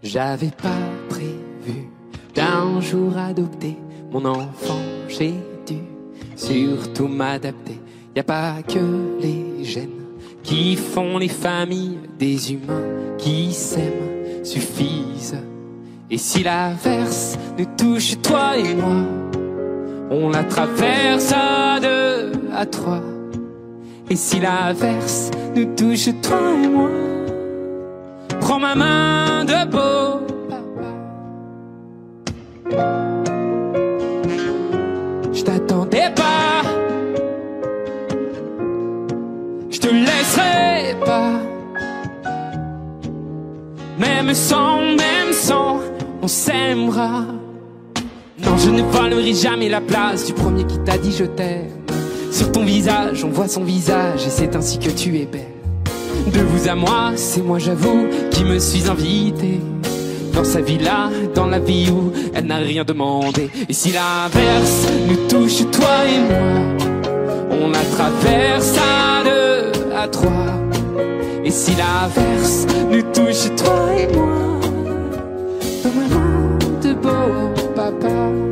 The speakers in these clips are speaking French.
J'avais pas prévu d'un jour adopter mon enfant, j'ai dû surtout m'adapter. Y a pas que les gènes qui font les familles, des humains qui s'aiment suffisent. Et si l'averse nous touche, toi et moi, on la traverse à deux, à trois. Et si l'averse nous touche, toi et moi, prends ma main de beau papa. Je t'attendais pas, je te laisserai pas. Même sans, on s'aimera. Non, je ne volerai jamais la place du premier qui t'a dit je t'aime. Sur ton visage, on voit son visage et c'est ainsi que tu es belle. De vous à moi, c'est moi j'avoue qui me suis invité dans sa villa, dans la vie où elle n'a rien demandé. Et si l'averse nous touche, toi et moi, on la traverse à deux, à trois. Et si l'averse nous touche, toi et moi, dans ma main de beau papa.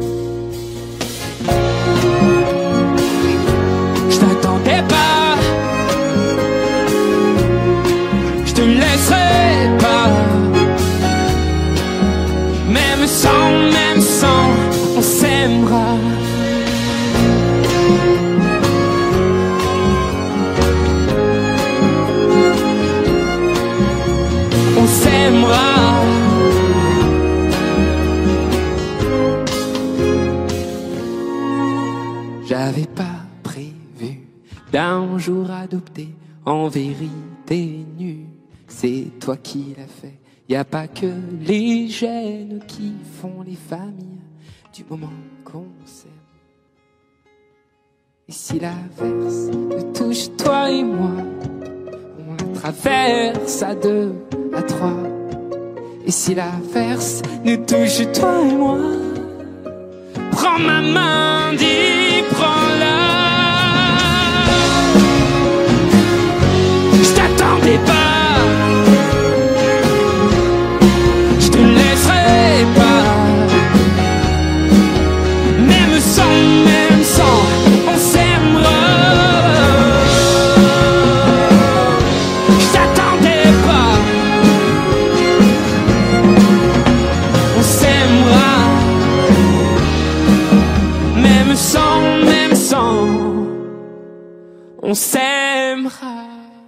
Je t'attendais pas, je te laisserai pas. Même sans, on s'aimera. On s'aimera. J'avais pas prévu d'un jour adopter, en vérité nu. C'est toi qui l'as fait. Y a pas que les gènes qui font les familles du moment qu'on s'aime. Et si l'averse nous touche, toi et moi, on la traverse à deux, à trois. Et si l'averse nous touche, toi et moi, prends ma main, dis prends-la. Je t'attendais pas, je te laisserai pas. Même sans, on s'aimera. Je t'attendais pas, on s'aimera. Même sans, on s'aimera.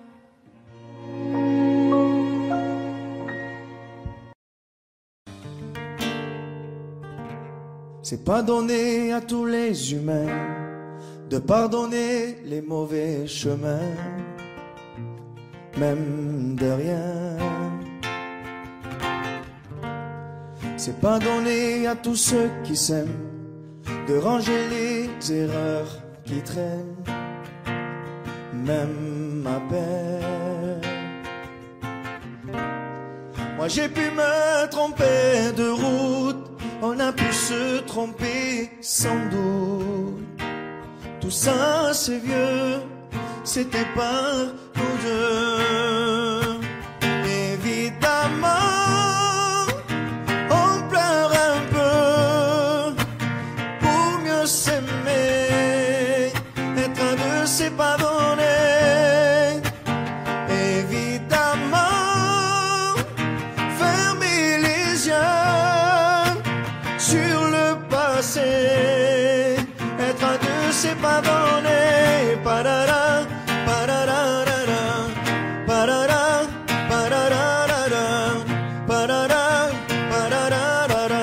C'est pas donné à tous les humains de pardonner les mauvais chemins, même de rien. C'est pas donné à tous ceux qui s'aiment de ranger les erreurs qui traînent, même à peine. Moi j'ai pu me tromper de route, on a pu se tromper sans doute. Tout ça c'est vieux, c'était par nous deux. Évidemment on pleure un peu pour mieux s'aimer, être à deux c'est pas donné. Évidemment fermer les yeux sur le passé, être à deux c'est pas donné. Parara, pararara, parara, pararara, parara, pararara.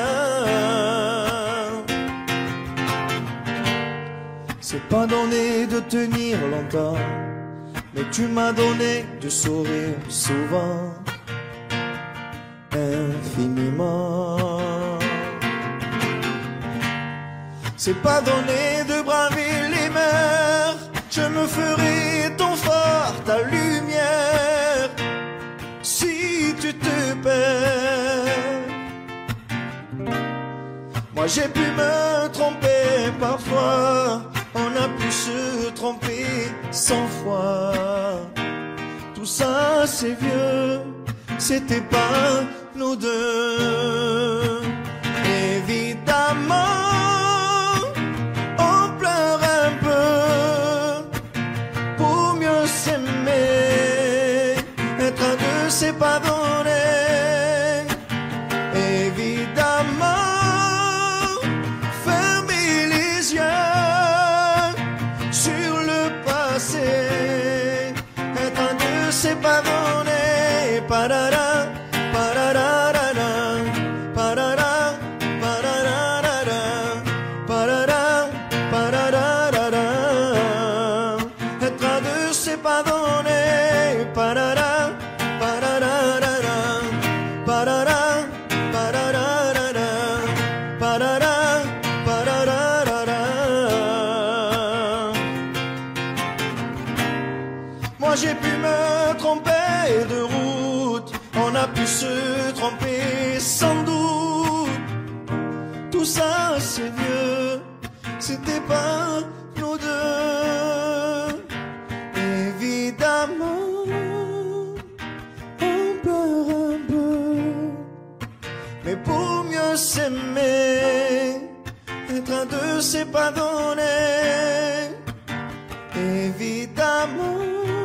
C'est pas donné de tenir longtemps, mais tu m'as donné du sourire souvent, infiniment. C'est pas donné de braver les mers, je me ferai ton phare, ta lumière, si tu te perds. Moi j'ai pu me tromper parfois, on a pu se tromper 100 fois. Tout ça c'est vieux, c'était pas nous deux. Évidemment, on pleure un peu pour mieux s'aimer. Être à deux, c'est pas donné. Évidemment, fermer les yeux sur le passé. Être à deux, c'est pas donné. Parara, pararara, parara, pararara, parara, pararara. Être à deux, c'est pas donné. Parara, pararara, parara, pararara, parara, pararara. Moi j'ai pu me tromper de route, on a pu se tromper sans doute. Tout ça c'est vieux, c'était pas nous deux. Évidemment, on pleure un peu, mais pour mieux s'aimer, être à deux c'est pas donné. Évidemment,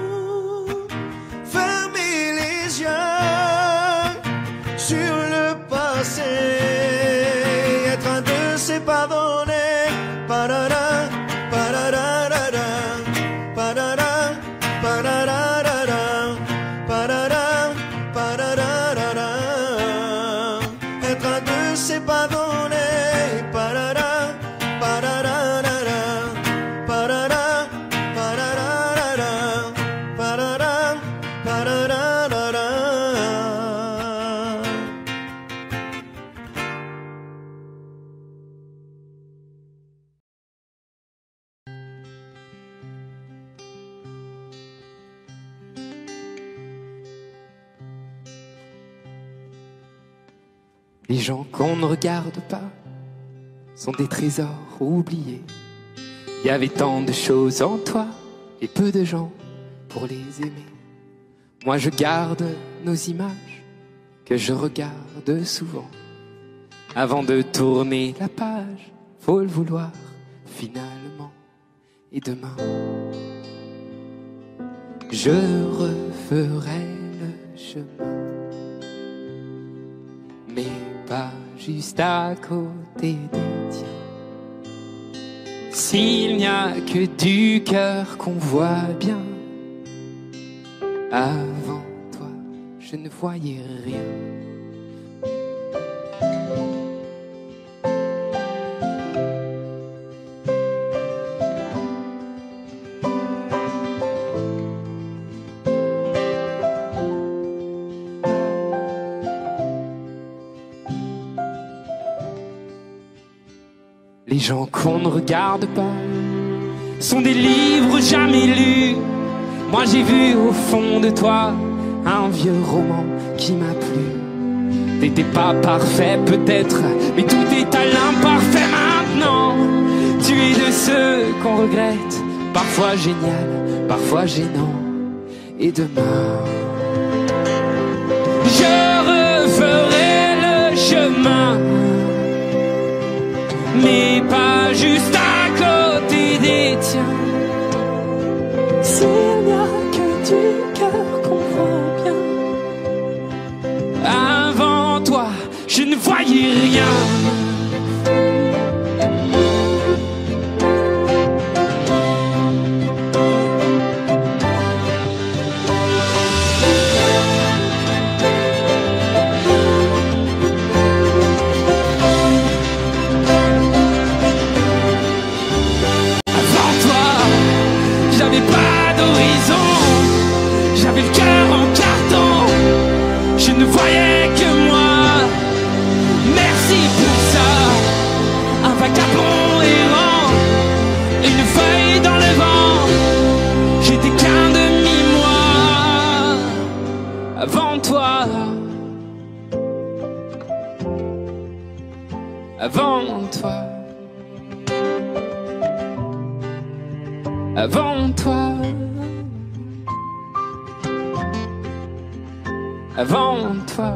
fermer les yeux sur le passé. Être à deux c'est pas donné. Parara, pararara, parara, pararara, parara, pararara. Être à deux c'est pas donné. Parara, pararara, parara, pararara, parara, pararara. Les gens qu'on ne regarde pas sont des trésors oubliés. Il y avait tant de choses en toi et peu de gens pour les aimer. Moi je garde nos images que je regarde souvent. Avant de tourner la page, faut le vouloir finalement. Et demain, je referai le chemin, mais pas juste à côté des tiens. S'il n'y a que du cœur qu'on voit bien, avant toi, je ne voyais rien. Les gens qu'on ne regarde pas sont des livres jamais lus. Moi j'ai vu au fond de toi un vieux roman qui m'a plu. T'étais pas parfait peut-être, mais tout est à l'imparfait maintenant. Tu es de ceux qu'on regrette, parfois génial, parfois gênant. Et demain, je referai le chemin, mais pas juste à côté des tiens. S'il n'y a que du cœur qu'on voit bien, avant toi, je ne voyais rien. J'avais le cœur en carton, je ne voyais que moi. Merci pour ça, un vagabond errant, une feuille dans le vent. J'étais qu'un demi-moi avant toi, avant toi, avant toi. avant toi.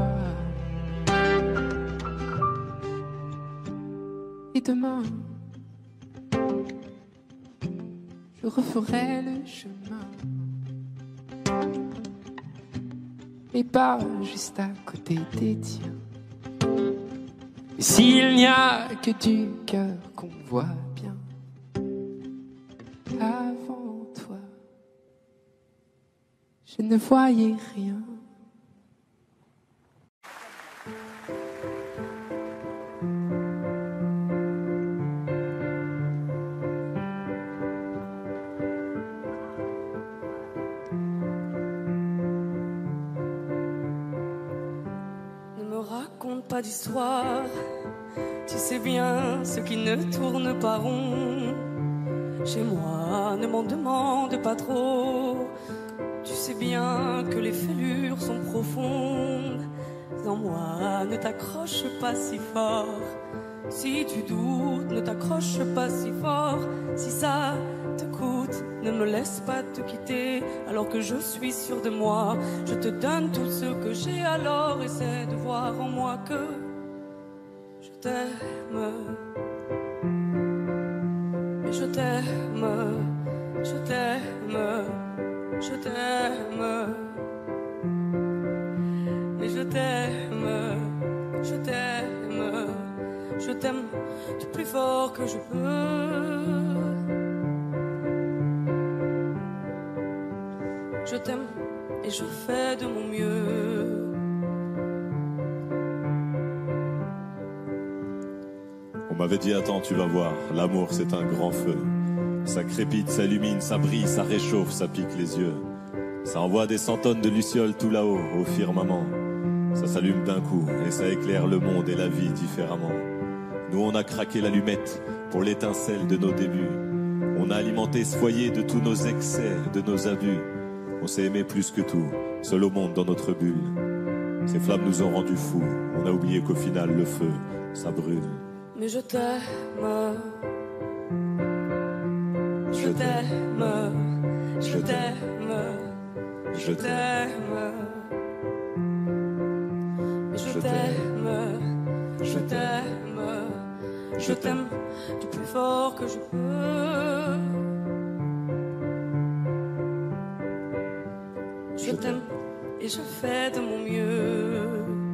Et demain, je referai le chemin, mais pas juste à côté des tiens. Et s'il n'y a que du cœur qu'on voit bien, avant toi, je ne voyais rien. Pas d'histoire, tu sais bien ce qui ne tourne pas rond. Chez moi, ne m'en demande pas trop. Tu sais bien que les fêlures sont profondes. En moi, ne t'accroche pas si fort. Si tu doutes, ne t'accroche pas si fort. Si ça te coûte, ne me laisse pas te quitter. Alors que je suis sûr de moi, je te donne tout ce que j'ai. Alors essaie de voir en moi que je t'aime. Mais je t'aime, je t'aime, je t'aime. Mais je t'aime, je t'aime, je t'aime du plus fort que je peux. Je t'aime et je fais de mon mieux. On m'avait dit attends, tu vas voir, l'amour c'est un grand feu. Ça crépite, ça illumine, ça brille, ça réchauffe, ça pique les yeux. Ça envoie des centaines de lucioles tout là-haut, au firmament. Ça s'allume d'un coup et ça éclaire le monde et la vie différemment. Nous on a craqué l'allumette pour l'étincelle de nos débuts. On a alimenté ce foyer de tous nos excès, de nos abus. On s'est aimé plus que tout, seul au monde dans notre bulle. Ces flammes nous ont rendus fous, on a oublié qu'au final le feu, ça brûle. Mais je t'aime, je t'aime, je t'aime, je t'aime. Mais je t'aime, je t'aime, je t'aime du plus fort que je peux. Je t'aime et je fais de mon mieux.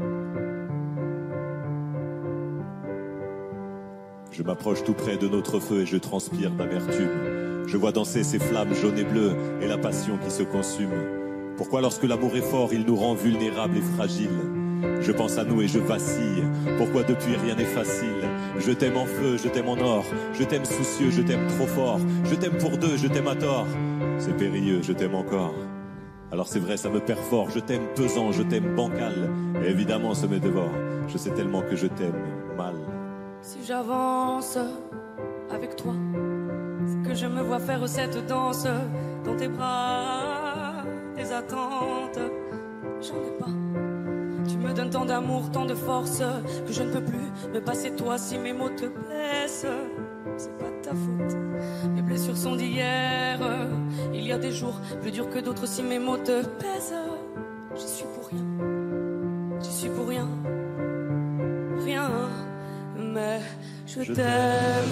Je m'approche tout près de notre feu et je transpire d'amertume. Je vois danser ces flammes jaunes et bleues et la passion qui se consume. Pourquoi lorsque l'amour est fort, il nous rend vulnérables et fragiles? Je pense à nous et je vacille. Pourquoi depuis rien n'est facile? Je t'aime en feu, je t'aime en or. Je t'aime soucieux, je t'aime trop fort. Je t'aime pour deux, je t'aime à tort. C'est périlleux, je t'aime encore. Alors c'est vrai, ça me perd fort. Je t'aime pesant, je t'aime bancal. Et évidemment, ça me dévore. Je sais tellement que je t'aime mal. Si j'avance avec toi, c'est que je me vois faire cette danse dans tes bras, tes attentes. J'en ai pas. Tu me donnes tant d'amour, tant de force que je ne peux plus me passer de toi si mes mots te blessent. C'est pas ta faute. Mes blessures sont d'hier. Il y a des jours plus durs que d'autres si mes mots te pèsent. J'y suis pour rien. J'y suis pour rien. Rien. Mais je t'aime.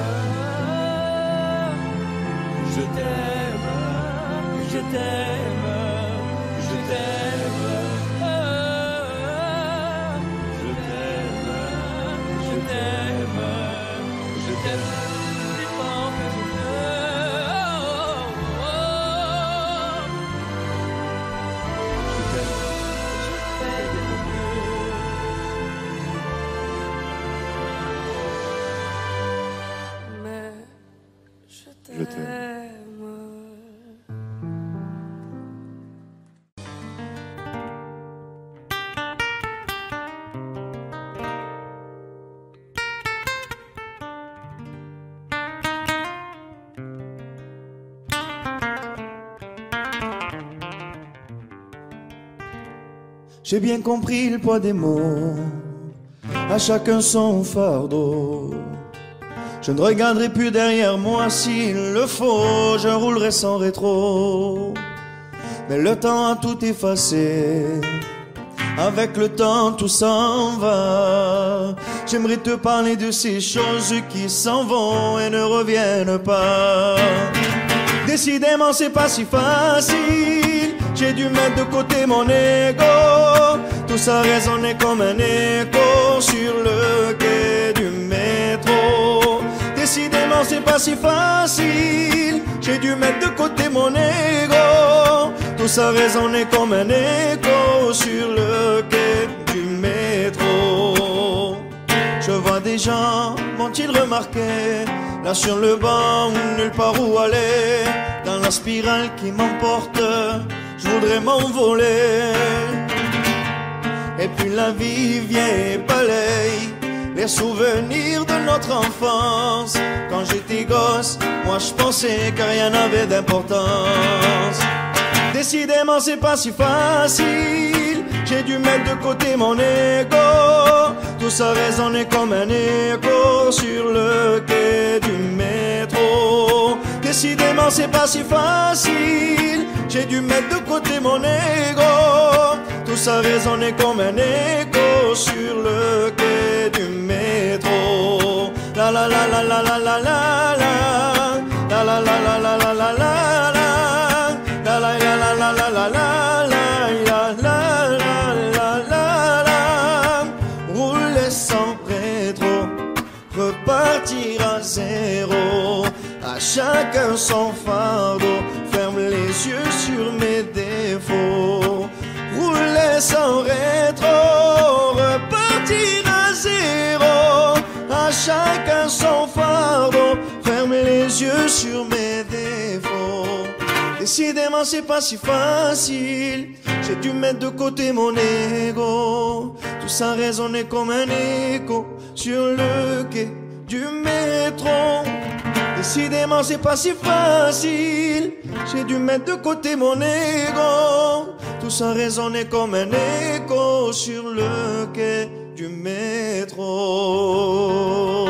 Je t'aime. Je t'aime. Je t'aime. Je t'aime. Je t'aime. Je t'aime plus fort que je peux. Je t'aime. Je fais de mon mieux. Mais je t'aime. J'ai bien compris le poids des mots, à chacun son fardeau. Je ne regarderai plus derrière moi s'il le faut, je roulerai sans rétro. Mais le temps a tout effacé, Avec le temps tout s'en va. J'aimerais te parler de ces choses qui s'en vont et ne reviennent pas. Décidément c'est pas si facile. J'ai dû mettre de côté mon ego. Tout ça résonnait comme un écho sur le quai du métro. Décidément c'est pas si facile. J'ai dû mettre de côté mon ego. Tout ça résonnait comme un écho sur le quai du métro. Je vois des gens, m'ont-ils remarqué, là sur le banc, nulle part où aller. Dans la spirale qui m'emporte, je voudrais m'envoler. Et puis la vie vient et balaye les souvenirs de notre enfance. Quand j'étais gosse, moi je pensais que rien n'avait d'importance. Décidément c'est pas si facile. J'ai dû mettre de côté mon ego. Tout ça résonnait comme un écho sur le quai du métro. Décidément c'est pas si facile. J'ai dû mettre de côté mon ego. Tout ça résonnait comme un écho sur le quai du métro. La la la la la la la la la. La la la la la la la la. La la la la la la la la. Repartir à zéro, à chacun son fardeau. Ferme les yeux sur mes défauts. Rouler sans rétro, repartir à zéro, à chacun son fardeau. Ferme les yeux sur mes défauts. Décidément c'est pas si facile. J'ai dû mettre de côté mon ego. Tout ça résonnait comme un écho sur le quai du métro. Décidément c'est pas si facile. J'ai dû mettre de côté mon ego. Tout ça résonnait comme un écho sur le quai du métro.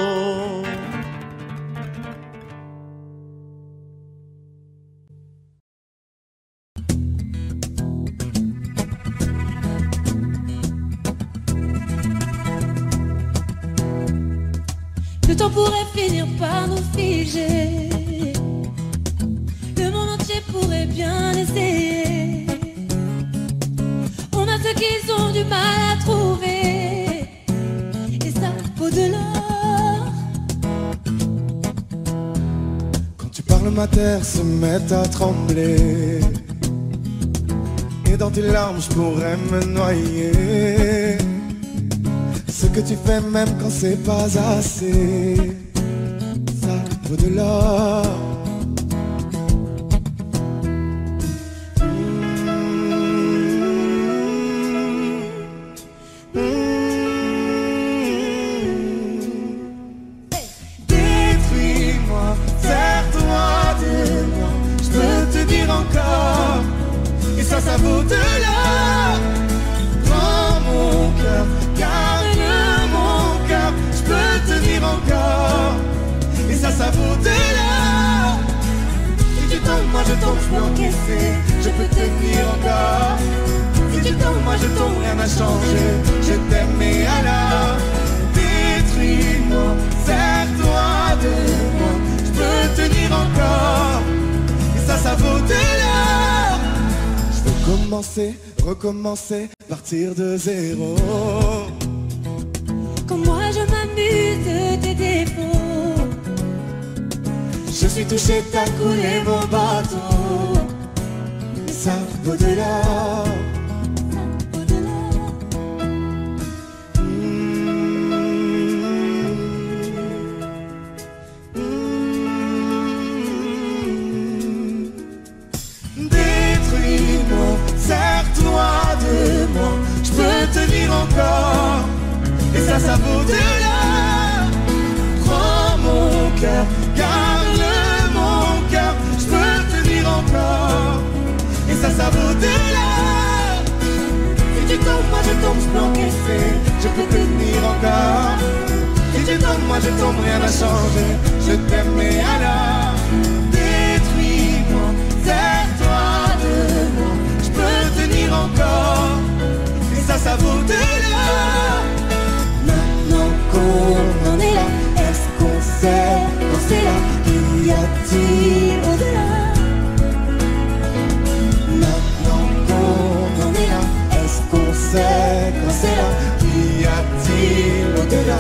Le temps pourrait finir par nous figer. Le monde entier pourrait bien essayer. On a ce qu'ils ont du mal à trouver. Et ça vaut de l'or. Quand tu parles, ma terre se met à trembler. Et dans tes larmes, je pourrais me noyer. Ce que tu fais même quand c'est pas assez, ça vaut de l'or. Détruis-moi, serre-toi de moi. Je peux te dire encore, et ça vaut de l'or. Prends mon cœur, encore, et ça vaut de l'or. Si tu tombes, moi je tombe, je peux encaisser, je peux tenir encore. Si tu tombes, moi je tombe, rien n'a changé, je t'aime et alors détruis-moi, serre-toi de moi, je peux tenir encore, et ça vaut de l'or. Je veux commencer, recommencer, partir de zéro. Quand moi je m'amuse de tes défauts. Je suis touché, t'as coulé mon bateau. Ça vaut de l'or. Détruis-moi, serre-toi de moi, je peux tenir encore. Et ça vaut de l'or. Prends mon cœur, garde-le mon cœur, je peux tenir encore. Et ça vaut de l'or. Si tu tombes, moi je tombe, je peux encaisser, je peux tenir encore. Si tu tombes, moi je tombe, rien n'a changé, je t'aime et alors détruis-moi, serre-toi de moi, je peux tenir encore. Et ça ça vaut de l'or. Maintenant qu'on en est là, est-ce qu'on sait quand c'est là? Qu'y a-t-il au-delà? Maintenant qu'on en est là, est-ce qu'on sait quand c'est là? Qu'y a-t-il au-delà?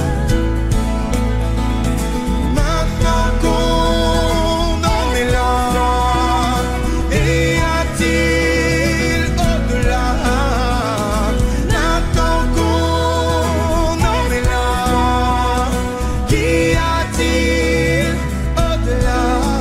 Maintenant qu'on en est là, y a-t-il au-delà? Maintenant qu'on en est là, qu'y a-t-il au-delà?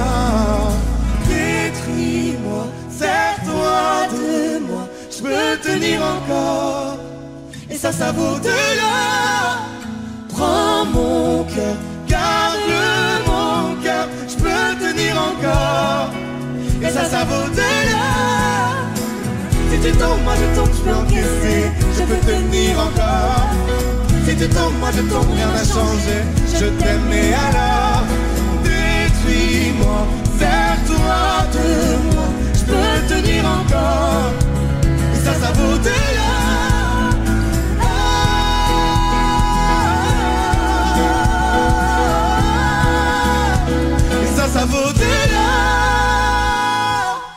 Détruis-moi, sers-toi de moi, je peux tenir encore. Et ça vaut de l'or. Prends mon cœur, garde mon cœur, je peux tenir encore. Et ça vaut de l'or. Si tu tombes, moi je tombe, je peux encaisser, je peux tenir encore. Si tu tombes, moi je tombe, rien n'a changé, je t'aime et alors détruis-moi, sers-toi de moi, je peux tenir encore. Et ça vaut de l'or. Ça vaut de l'or.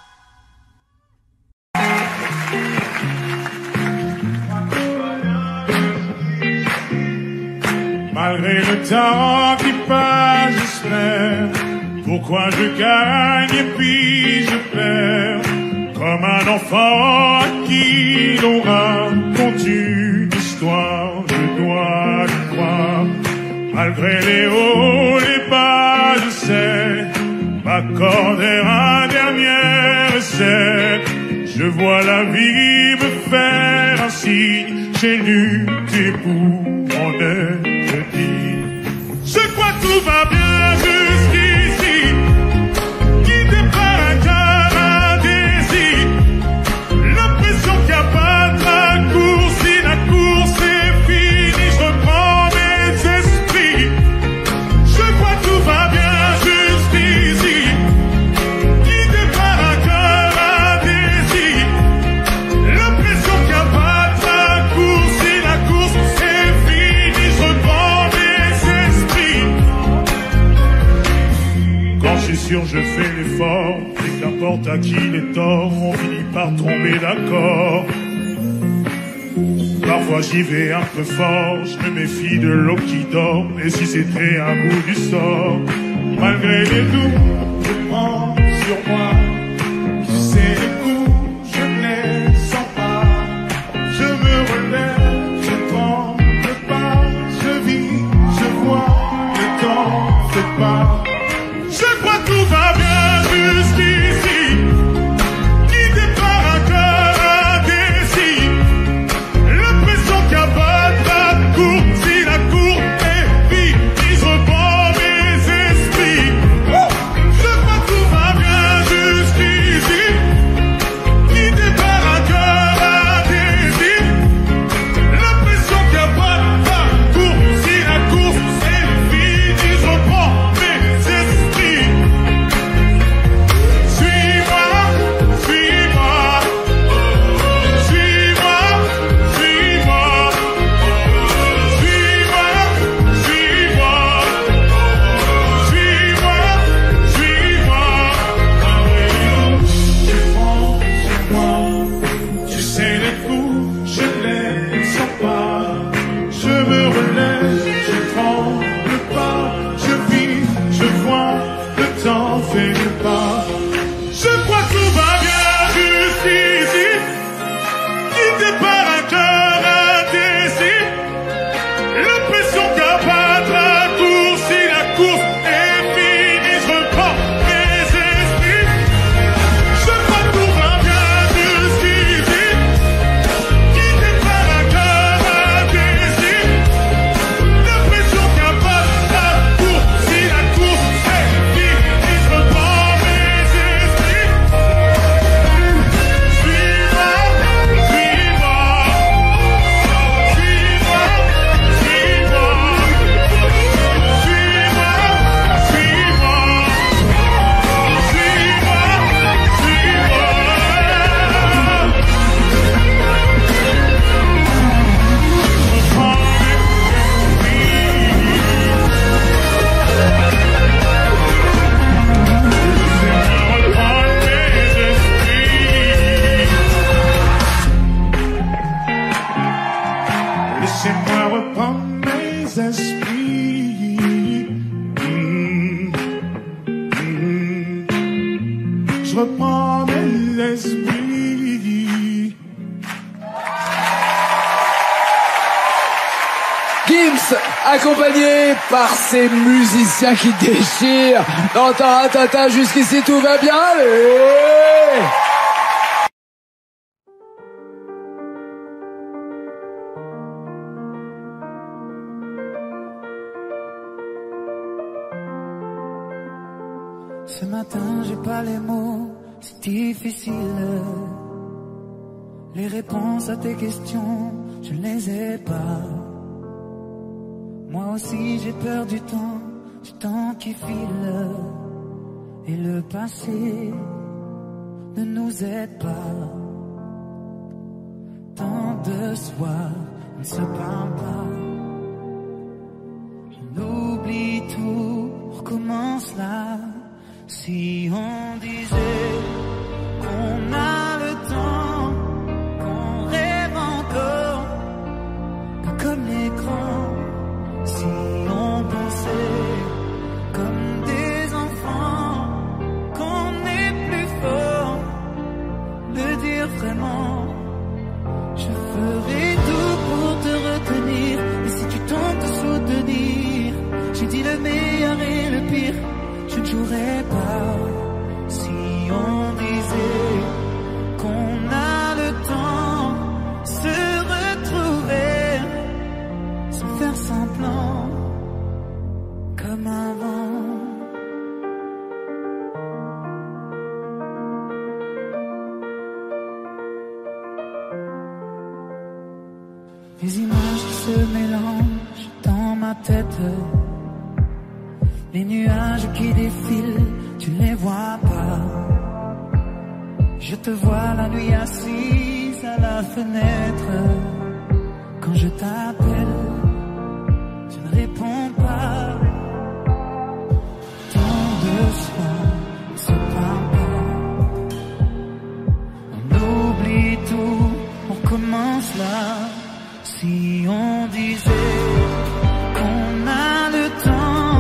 Malgré le temps qui passe, j'espère. Pourquoi je gagne et puis je perds? Comme un enfant à qui l'on raconte une histoire, je dois le croire. Malgré les hauts, les bas, je sais m'accorder un dernier essai. Je vois la vie me faire un signe. J'ai lutté pour mon être dit. Je crois que tout va bien jusqu'ici. Guidé par un cœur, un désir. L'impression qu'il n'y a pas de raccourci. Si la course est finie, je reprends mes esprits. Je crois que tout va bien jusqu'ici. Guidé par un cœur, un désir. L'impression qu'il n'y a pas de raccourci. Si la course est finie, je reprends mes esprits. Quand je suis sûr, je fais l'effort. Et qu'importe à qui les torts, on finit par tomber d'accord. Parfois j'y vais un peu fort, je me méfie de l'eau qui dort. Et si c'était un coup du sort, malgré les doutes, je prends sur moi. Tu sais les coups, je ne les sens pas. Je me relève, je tremble pas. Je vis, je vois, le temps fait pas. Je crois que tout va bien jusqu'ici. Guidé par un cœur, un désir. L'impression qu'il n'y a pas de parcours. Si la cour est vide, je reprends mes esprits. Je crois que tout va bien jusqu'ici. esprits. Je reprends mes esprits. Gims, accompagné par ces musiciens qui déchirent. Dans Taratata, jusqu'ici tout va bien. Allez! Ce matin, j'ai pas les mots, c'est difficile. Les réponses à tes questions, je ne les ai pas. Moi aussi, j'ai peur du temps qui file. Et le passé ne nous aide pas. Tant de soirs, on ne se parle pas. On oublie tout, on recommence là. Si on disait qu'on a le temps, qu'on rêve encore, pas comme les grands. Si on pensait comme des enfants, qu'on est plus fort, le dire vraiment. Je ferai tout pour te retenir, et si tu tentes de soutenir, j'ai dit le meilleur et le pire. Je ne jouerai pas si on disait qu'on a le temps se retrouver sans faire semblant comme avant. Les images qui se mélangent dans ma tête. Les nuages qui défilent, tu ne les vois pas. Je te vois la nuit assise à la fenêtre. Quand je t'appelle, tu ne réponds pas. Tant de soirs, on se parle pas. On oublie tout, on recommence là. Si on disait qu'on a le temps,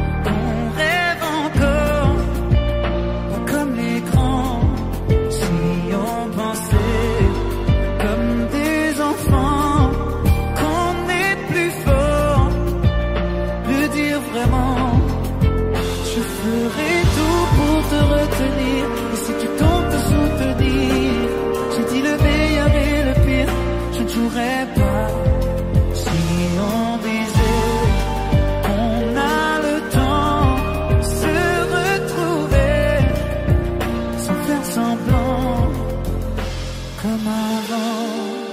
et si tu tentes de soutenir, j'ai dit le meilleur et le pire, je ne jouerai pas. Si on disait qu'on a le temps se retrouver sans faire semblant comme avant,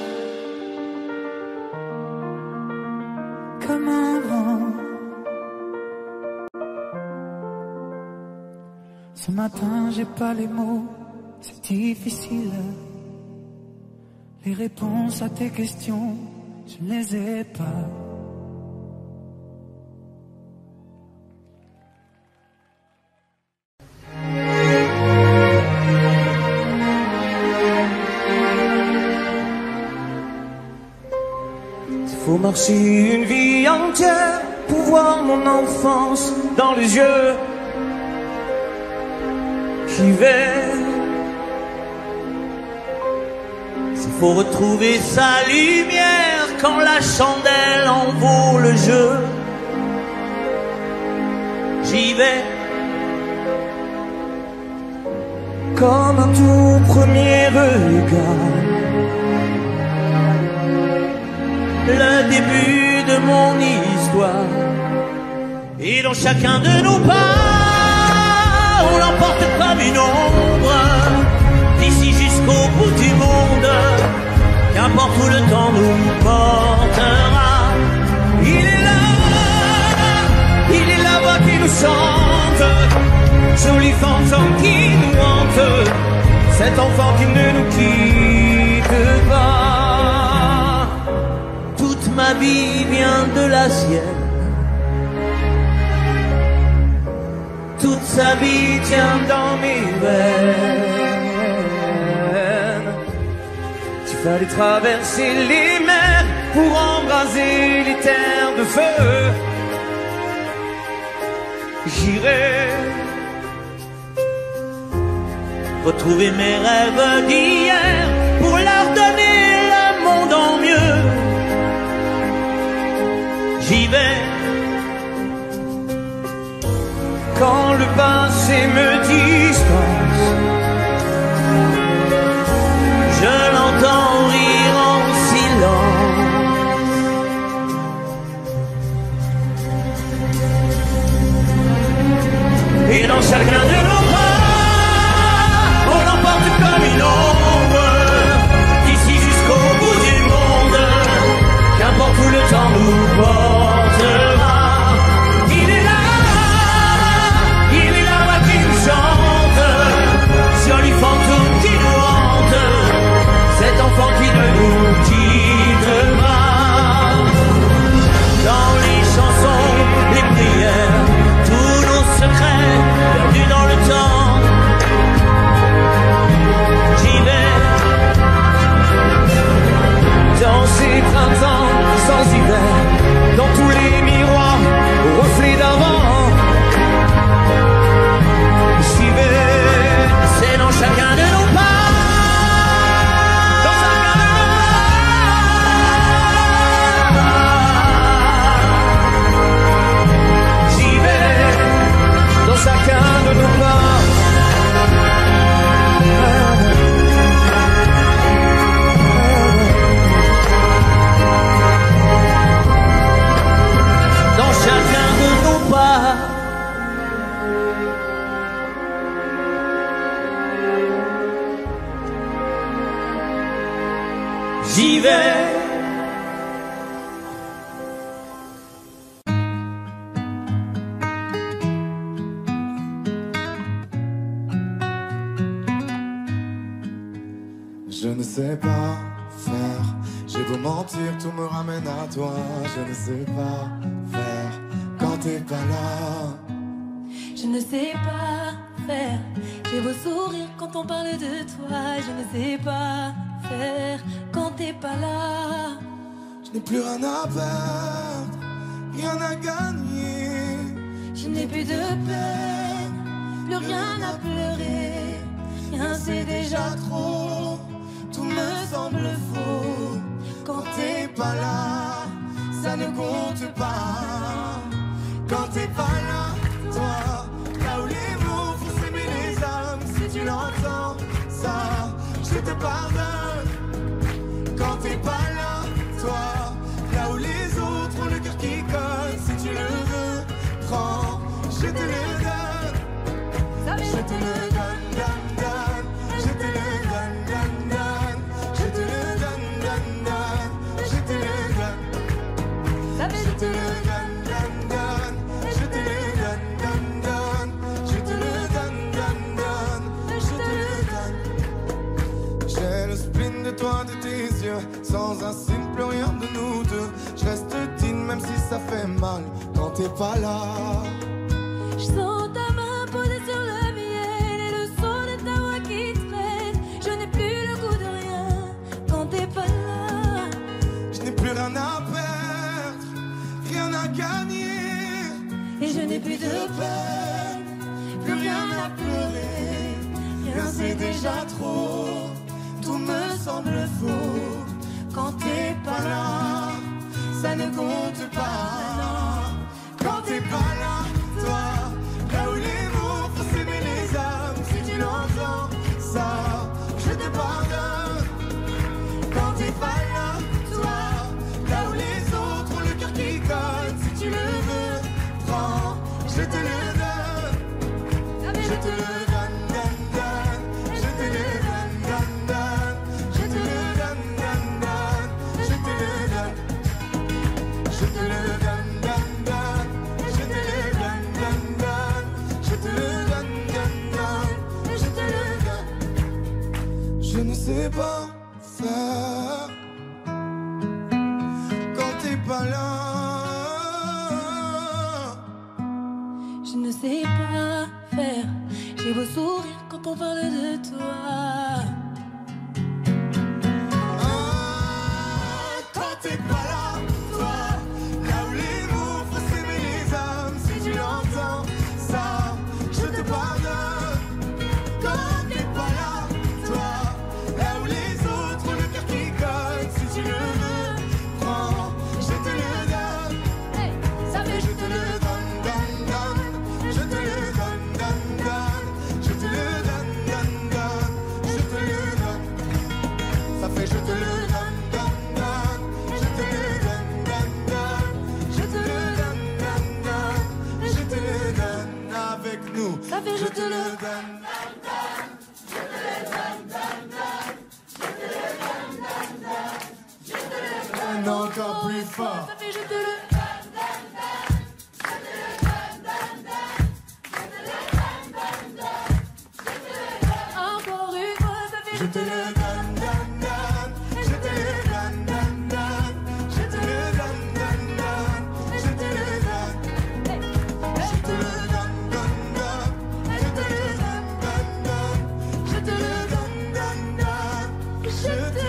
comme avant. Ce matin, j'ai pas les mots, c'est difficile. Les réponses à tes questions, je ne les ai pas. Il faut marcher une vie entière pour voir mon enfance dans les yeux qui veille. S'il faut retrouver sa lumière quand la chandelle en vaut le jeu, j'y vais. Comme un tout premier regard, le début de mon histoire, et dans chacun de nos pas, on l'emporte comme une ombre, d'ici jusqu'au bout du monde, qu'importe où le temps nous portera. Il est la voix qui nous chante, joli fantôme qui nous hante, cet enfant qui ne nous quitte pas. Toute ma vie vient de la sienne, toute sa vie tient dans mes veines. Tu fallait traverser les mers pour embraser les terres de feu. J'irai retrouver mes rêves d'hier pour leur donner le monde en mieux. J'y vais quand le passé me dispense. Je l'entends rire en silence. Et dans chacun de nos bras, on l'emporte comme une ombre, d'ici jusqu'au bout du monde, qu'importe où le temps nous portera. Il est là qui nous chante, joli fantôme qui nous hante, cet enfant qui ne nous quitte pas. Dans les chansons, les prières, tous nos secrets perdus dans le temps. J'y vais dans ces printemps sans hiver, dans tous les miroirs aux reflets d'avant. J'y vais, c'est dans chacun de nos pas, dans chacun de nos pas. J'y vais dans chacun de nos pas. Dans chacun de nos pas. J'y vais. Je ne sais pas faire, j'ai beau mentir, tout me ramène à toi. Je ne sais pas faire quand t'es pas là. Je ne sais pas faire, j'ai beau sourire quand on parle de toi. Je ne sais pas faire quand t'es pas là. Je n'ai plus rien à perdre, rien à gagner. Je n'ai plus de peine, plus rien à pleurer. Rien c'est déjà trop, tout me semble faux. Quand t'es pas là, ça ne compte pas. Quand t'es pas là, toi, là où les mots font s'aimer les âmes. Si tu l'entends, ça, je te pardonne. Quand t'es pas là, toi, là où les autres ont le cœur qui colle. Si tu le veux, prends, je te le donne. Je te le donne, donne, donne. Je te le donne, donne, donne. Je te le donne, donne, donne. Je te le donne. Je te le donne, donne, donne. Je te le donne, donne, donne. Je te le donne, donne, donne. Je te le donne. J'ai le spleen de toi, de tes yeux. Sans un signe, plus rien de nous deux. Je reste digne même si ça fait mal. Quand t'es pas là. Je sens ta main posée sur le miel et le son de ta voix qui traîne. Je n'ai plus le goût de rien quand t'es pas là. Je n'ai plus rien à perdre, rien à gagner. Et je n'ai plus de peine, plus rien à pleurer. Rien c'est déjà trop, tout me semble faux. Quand t'es pas là, ça ne compte pas. Quand t'es pas là, toi, là où les mots font s'aimer les âmes. Si tu l'entends, ça, je te pardonne. Quand t'es pas là, toi, là où les autres ont le cœur qui colle. Si tu le veux, prends, je te le donne. Je te le donne, donne, donne. Je te le donne, donne, donne. Je te le donne, donne, donne. Je te le donne. Je te le donne, donne, donne. Je te le donne, donne, donne. Je te le donne, donne, donne. Je te le donne. Je ne sais pas faire quand t'es pas là. Je ne sais pas faire, j'ai beau sourire quand on parle de toi. Quand t'es pas là, toi, fille, je te le encore une fois, ça fait Je te le donne, donne, donne. Je te le donne, donne, donne. Je te le donne, donne, donne. Je te le donne. Je te le donne, donne, donne. Je te le donne, donne, donne. Je te le donne, donne, donne. Je te le donne.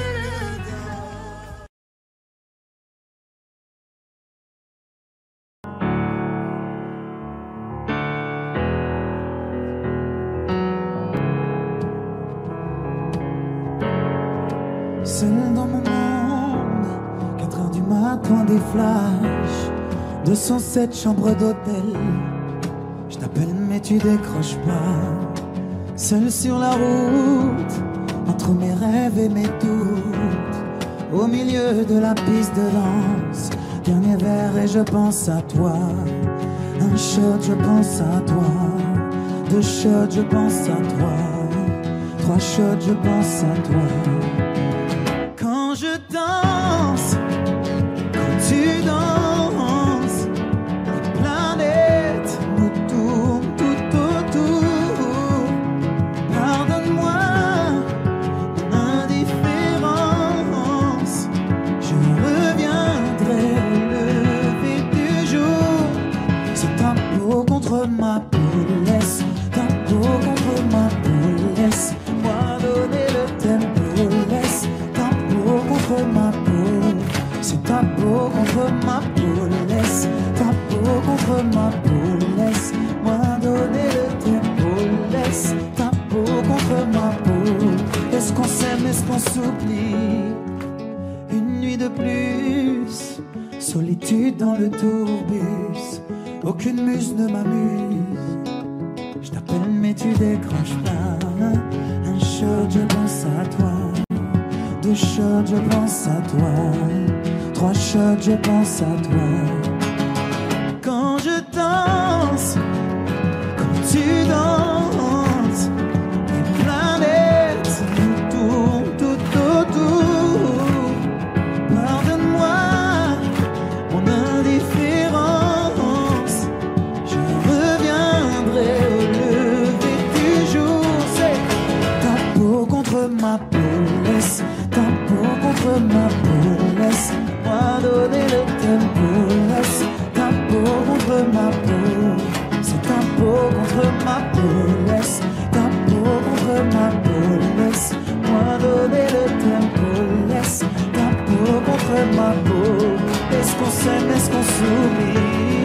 Seul dans mon monde, 4 heures du matin, des flashs, 207 chambres d'hôtel. Je t'appelle mais tu décroches pas. Seul sur la route, entre mes rêves et mes doutes, au milieu de la piste de danse. Dernier verre et je pense à toi. Un shot, je pense à toi. 2 shots, je pense à toi. 3 shots, je pense à toi. Quand je danse, quand tu danses, les planètes nous tournent tout autour. Pardonne-moi mon indifférence, je reviendrai au lever du jour. C'est ta peau contre ma peau, laisse ta peau contre ma peau, laisse-moi donner le tempo, laisse ta peau contre ma peau, c'est ta peau contre ma peau, laisse ta peau contre ma peau, laisse-moi donner le tempo, laisse ta peau contre ma peau. Est-ce qu'on s'aime, est-ce qu'on s'oublie? Une nuit de plus, solitude dans le tourbus, aucune muse ne m'amuse. Je t'appelle mais tu décroches pas. Un shot, je pense à toi. 2 shots, je pense à toi. 3 shots, je pense à toi. Quand je danse, quand tu danses, les planètes nous tournent tout autour. Pardonne-moi mon indifférence, je reviendrai au lever du jour. C'est ta peau contre ma peau, laisse ta peau contre ma peau, laisse-moi donner le tempo, laisse ta peau contre ma peau, c'est ta peau contre ma peau, laisse ta peau contre ma peau, laisse-moi donner le tempo, laisse ta peau contre ma peau. Est-ce qu'on s'aime, est-ce qu'on s'oublie?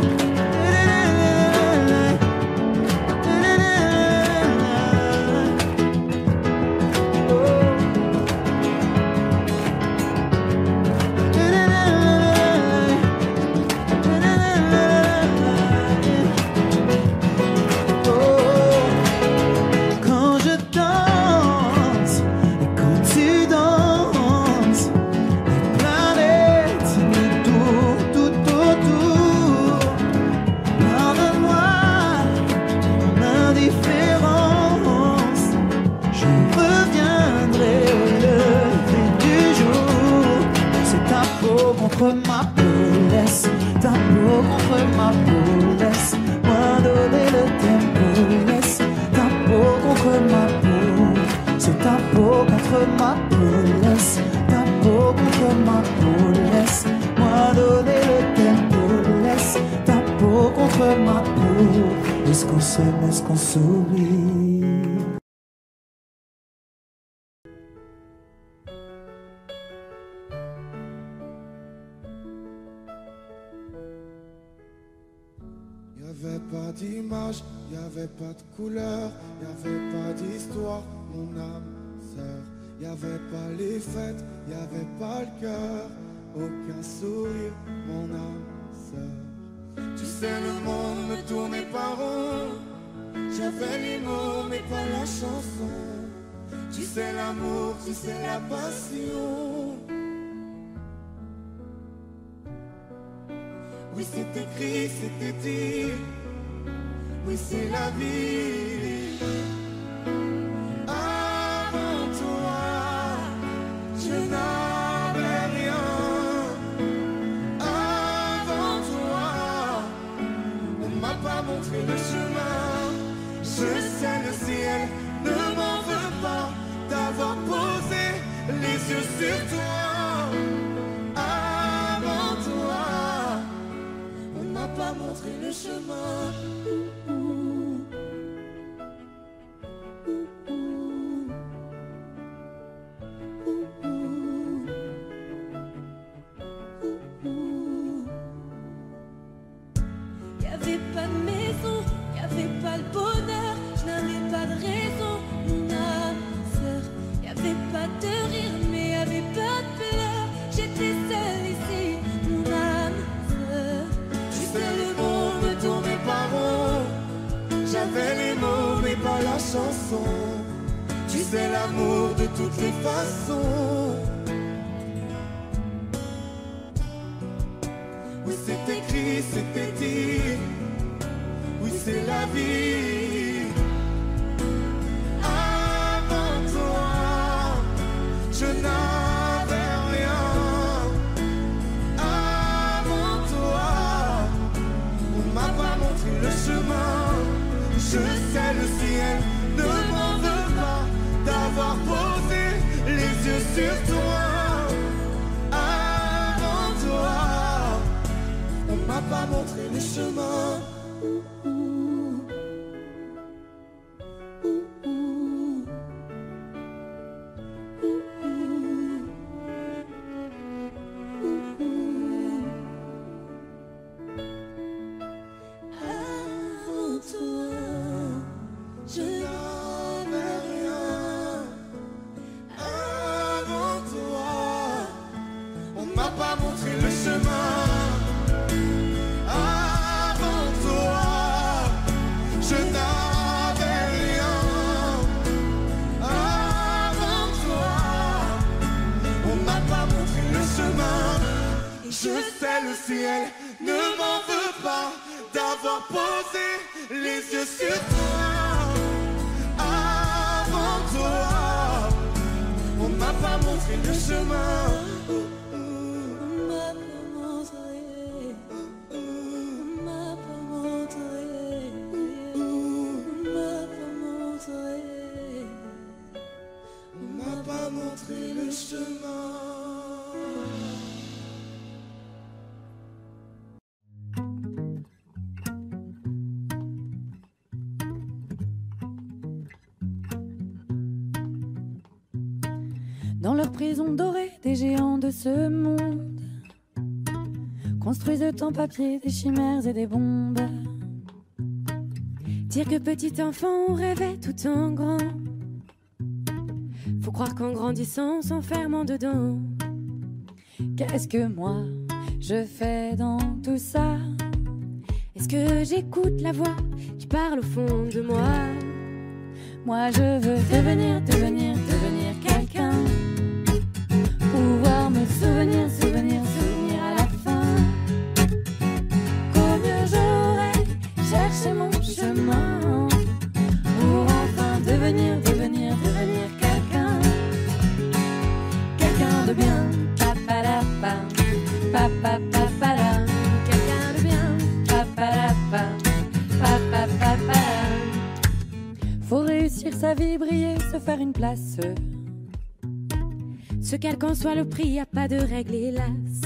Quand je danse et quand tu danses, les planètes nous tournent tout autour. Pardonne-moi mon indifférence, je reviendrai au lever du jour. C'est ta peau contre ma peau, laisse ta peau contre ma peau, laisse-moi donner le tempo, laisse ta peau contre ma peau, c'est ta peau contre ma peau, laisse ta peau contre ma peau, laisse-moi donner le tempo, laisse ta peau contre ma peau. Est-ce qu'on s'aime, est-ce qu'on s'oublie? Y'avait pas d'image, y'avait pas de couleur, y'avait pas d'histoire, mon âme sœur. Y'avait pas les fêtes, y'avait pas le cœur, aucun sourire, mon âme sœur. Tu sais le monde me tournait pas rond, j'avais les mots mais pas la chanson. Tu sais l'amour, tu sais la passion. Oui c'est écrit, c'était dit, oui c'est la vie. Avant toi, je n'avais rien. pas montré le chemin. Y'avait pas de maison, y'avait pas le bonheur, je n'avais pas de raison, mon âme sœur. Y'avait pas de rire, mais y'avait pas de pleurs. J'étais seule ici, mon âme sœur. Tu sais, le monde ne tournait pas rond. J'avais les mots, mais pas la chanson. Tu sais, l'amour de toutes les façons. Oui, c'est écrit, c'était dit. Oui, c'est la vie. Avant toi, je n'avais rien. Avant toi, on m'a pas montré le chemin. Je sais, le ciel ne m'en veut pas d'avoir posé les yeux sur toi. Avant toi, on m'a pas montré le chemin. Avant toi, je n'avais rien. Avant toi, on m'a pas montré le chemin. Avant toi, je n'avais rien. Avant toi, on m'a pas montré le chemin. Je sais, le ciel ne m'en veut pas d'avoir posé les yeux sur toi. Avant toi, on m'a pas montré le chemin. m'a pas montré, m'a pas montré, m'a pas montré. On m'a pas montré le chemin. Dans leur prison dorée, des géants de ce monde construisent en papier des chimères et des bombes. Dire que petit enfant on rêvait tout en grand. Faut croire qu'en grandissant on s'enferme en dedans. Qu'est-ce que moi je fais dans tout ça? Est-ce que j'écoute la voix qui parle au fond de moi? Moi je veux devenir quelqu'un. Pouvoir me souvenir à la fin. Qu'au mieux j'aurais cherché mon chemin pour enfin devenir quelqu'un. Quelqu'un de bien, papalapa, papapapala. Quelqu'un de bien, papalapa, papapapala. Faut réussir sa vie, briller, se faire une place. Ce quel qu'en soit le prix, y a pas de règle, hélas.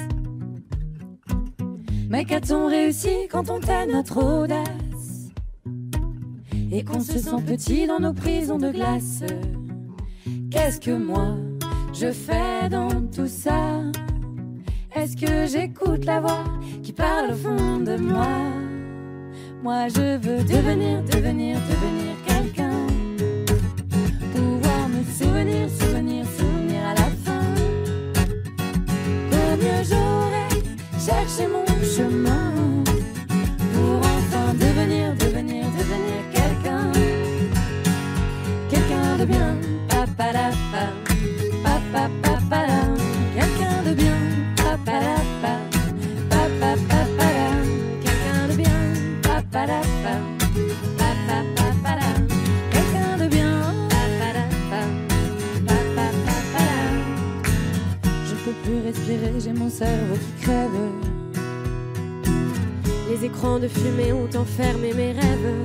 Mais qu'a-t-on réussi quand on tait notre audace et qu'on se sent petit dans nos prisons de glace? Qu'est-ce que moi je fais dans tout ça? Est-ce que j'écoute la voix qui parle au fond de moi? Moi je veux devenir quelqu'un. Pouvoir me souvenir à la fin. Qu'au mieux j'aurais cherché mon chemin pour enfin devenir quelqu'un. Quelqu'un de bien, papalapa, papapapala. Quelqu'un de bien, papalapa, papapapala. Quelqu'un de bien, papalapa, papapapala. Quelqu'un de bien, papalapa, papapapala. Je peux plus respirer, j'ai mon cerveau qui crève. Les écrans de fumée ont enfermé mes rêves.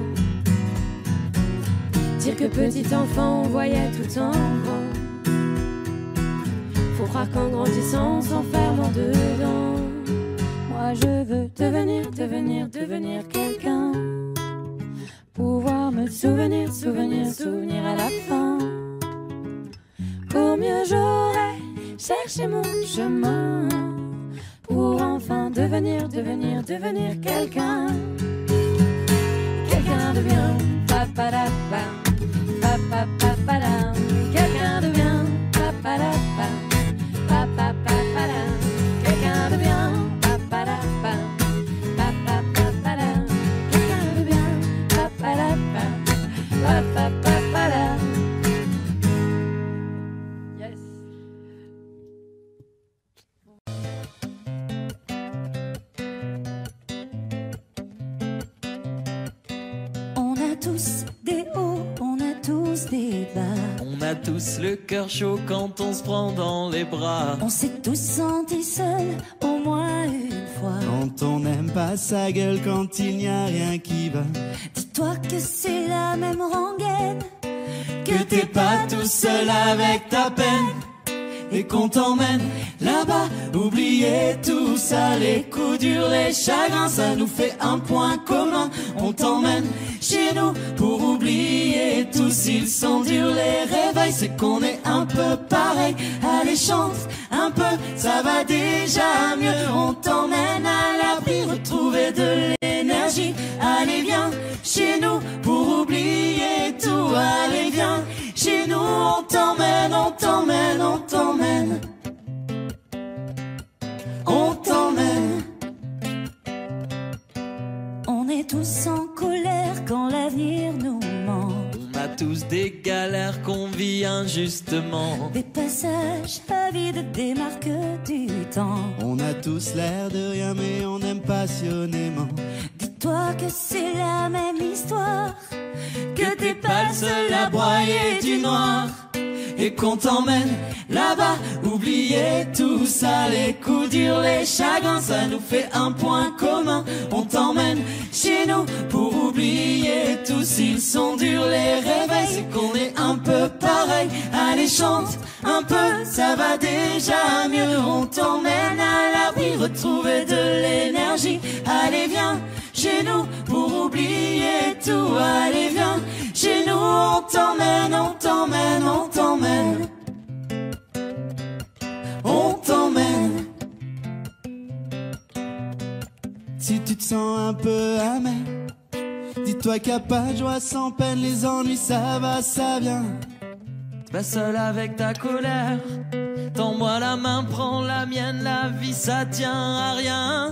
Dire que petit enfant on voyait tout en grand. Faut croire qu'en grandissant on s'enferme en dedans. Moi Moi je veux devenir, devenir, devenir quelqu'un. Pouvoir me souvenir, souvenir, souvenir à la fin. Au mieux j'aurais cherché mon chemin pour enfin devenir, devenir, devenir quelqu'un. Quelqu'un de bien, pa-pa-da-pa, pa-pa-pa-pa-da. Quelqu'un de bien, pa-pa-da-pa, pa-pa-pa-pa-da. Quelqu'un de bien, pa-pa-da-pa, pa-pa-pa-pa-da. Quelqu'un de bien, pa-pa-da-pa, pa-pa-pa-pa-da. Yes. On a tous des hauts, on a tous des bas. On a tous le cœur chaud quand on se prend dans les bras. On s'est tous sentis seuls au moins une fois. Quand on n'aime pas sa gueule, quand il n'y a rien qui va. Dis-toi que c'est la même rengaine, Que t'es pas tout seul avec ta peine. Et qu'on t'emmène là-bas, oubliez tout ça, les coups durs, les chagrins, ça nous fait un point commun. On t'emmène chez nous pour oublier tout. S'ils sont durs les réveils, c'est qu'on est un peu pareil. Allez chante un peu, ça va déjà mieux. On t'emmène à l'abri, retrouver de l'énergie. Allez viens chez nous pour oublier tout. Allez viens chez nous, on t'emmène, on t'emmène, on t'emmène. On t'emmène. on est tous en colère quand l'avenir nous ment. On a tous des galères qu'on vit injustement. Des passages avides, des marques du temps. On a tous l'air de rien mais on aime passionnément. Dis-toi que c'est la même histoire, Que t'es pas le seul à broyer du noir. Et qu'on t'emmène là-bas, oubliez tout ça, les coups durs, les chagrins, ça nous fait un point commun. On t'emmène chez nous pour oublier tout. S'ils sont durs les réveils, c'est qu'on est un peu pareil. Allez chante un peu, ça va déjà mieux. On t'emmène à l'abri, retrouver de l'énergie. Allez viens chez nous pour oublier tout. Allez viens chez nous, on t'emmène, on t'emmène, on t'emmène. On t'emmène. Si tu te sens un peu amer, dis-toi qu'il n'y a pas de joie sans peine. Les ennuis ça va, ça vient. T'es pas seul avec ta colère. Tends-moi la main, prends la mienne. La vie ça tient à rien.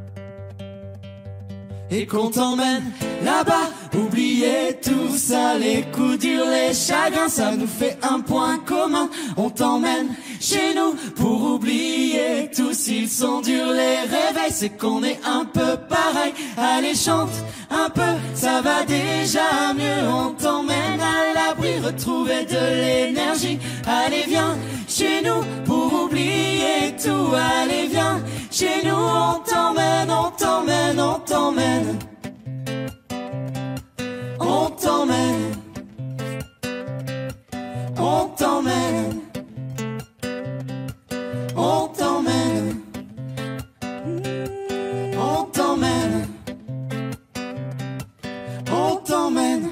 Et qu'on t'emmène là-bas, oubliez tout ça, les coups durs, les chagrins, ça nous fait un point commun. On t'emmène chez nous pour oublier tout. S'ils sont durs les réveils, c'est qu'on est un peu pareil. Allez chante un peu, ça va déjà mieux. On t'emmène à l'abri, retrouver de l'énergie. Allez viens chez nous pour oublier tout. Allez viens chez nous, on t'emmène, on t'emmène, on t'emmène. On t'emmène. On t'emmène. On t'emmène. On t'emmène. On t'emmène.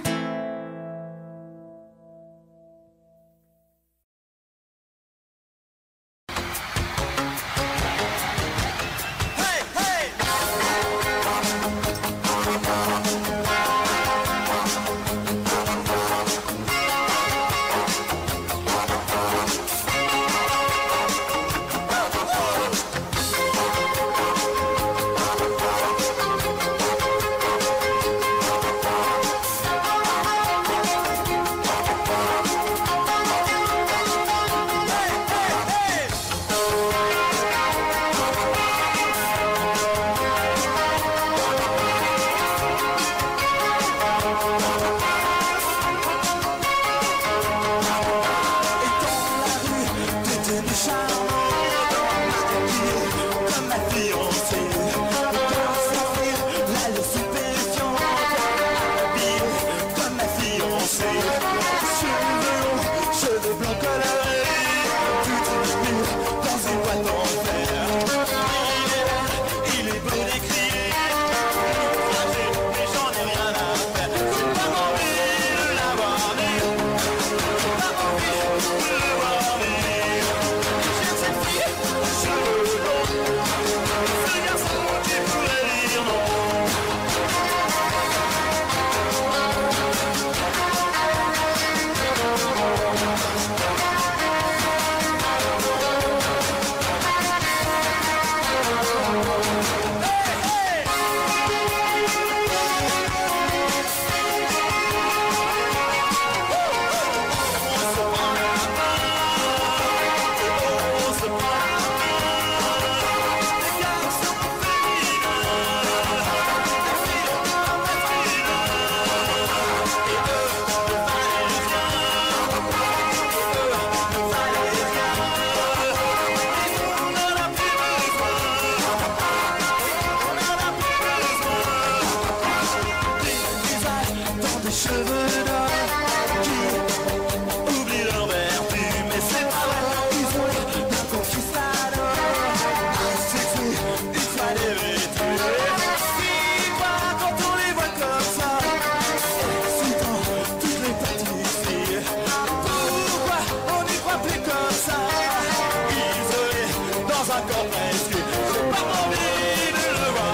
des cheveux d'or qui oublient leur vertu, mais c'est pas vrai, ils ont la conquistador. Sexy, il fallait les tuer. Si pas quand on les voit comme ça, si dans toutes les pâtisseries, pourquoi on n'y croit plus comme ça, isolés dans un corps précieux. J'ai pas envie de le voir.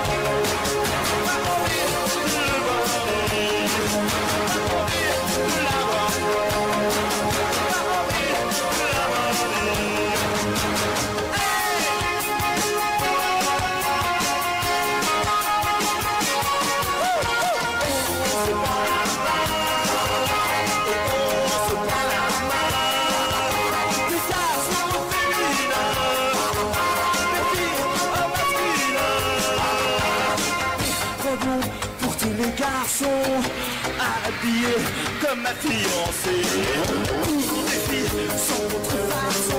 Pour tous les garçons habillés comme ma fiancée, pour les filles sans autre façon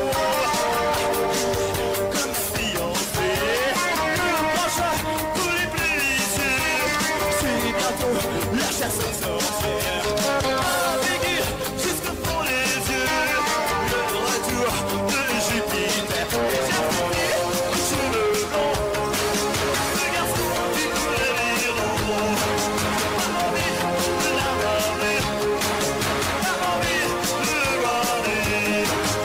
comme ma fiancée. Franchement, pour les plaisirs, c'est bientôt la chasse aux sorcières. Ambiguë jusqu'au fond des yeux, le retour de Jupiter. Et j'ai fini les cheveux blancs, ce garçon qui voulait dire non. Pas envie de la regarder, pas envie de le regarder.